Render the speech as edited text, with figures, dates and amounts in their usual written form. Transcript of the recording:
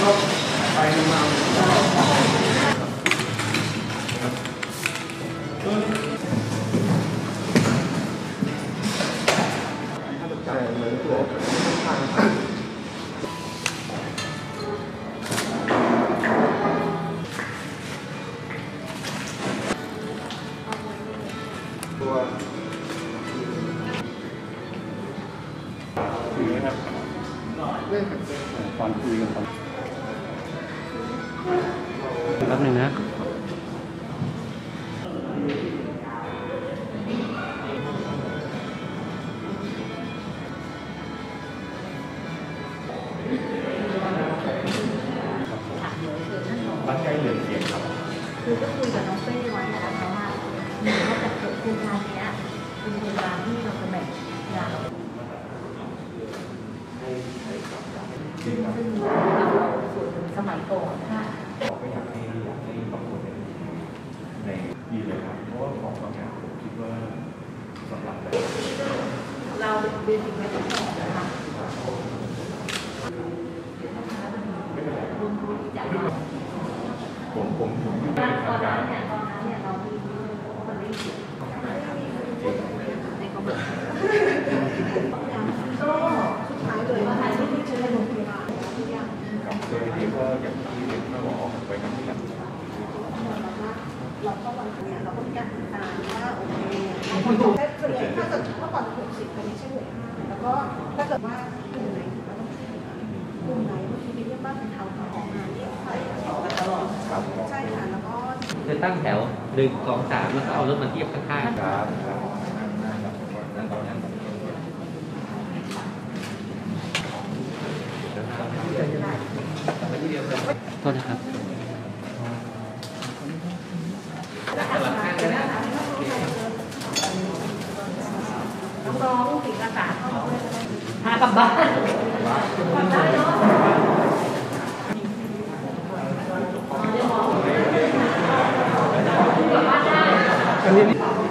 ไปมาใช่เหมือนตัวทางตัวคุยไหมครับเรื่องตอนคุยกันตอนแป๊บนึงนะบ้านใกล้เหลือเสียงครับคือก็คุยกับน้องเป้ไว้นะคะว่าถ้าจะเกิดโครงการนี้เป็นโครงการที่เราจะแบ่งยาวซึ่งเราส่วนสมัยก่อนค่ะก็อยากให้ปรับปรุงในดีเลยครับเพราะว่าของบางอย่างผมคิดว่าสำหรับเราเรียนสิ่งไม่ได้ก่อนนะคะผมตอนนั้นเนี่ยเรามีคนได้ยินในคอมเมนต์ก็สุดท้ายเลยว่าท้ายที่เจอในโรงพยาบาลทุกอย่างกับโดยที่ก็อย่างที่เรียนเมื่อบอกไปทำที่หลังเราก็วันนี้เราก็มีการติดตามว่าโอเคถ้าเกิดเมื่อก่อน60เป็นใช่ไหมแล้วก็ถ้าเกิดว่ากลุ่มไหนเราต้องช่วยกลุ่มไหนบางทีเรียกว่าเป็นเท้าของออกมาที่ใช้ตลอดใช่ค่ะแล้วก็จะตั้งแถว1 2 3แล้วก็เอารถมาเทียบข้างๆครับโทษนะครับน้องๆติดอาสาพากลับบ้านกลับได้เนาะอันนี้